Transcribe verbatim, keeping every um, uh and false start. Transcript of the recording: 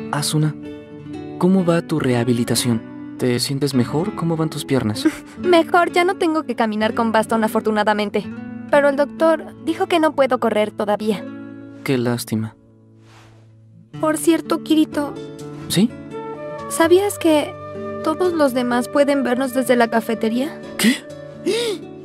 Asuna, ¿cómo va tu rehabilitación? ¿Te sientes mejor? ¿Cómo van tus piernas? Mejor, ya no tengo que caminar con bastón afortunadamente. Pero el doctor dijo que no puedo correr todavía. Qué lástima. Por cierto, Kirito, ¿Sí? ¿sabías que todos los demás pueden vernos desde la cafetería? ¿Qué?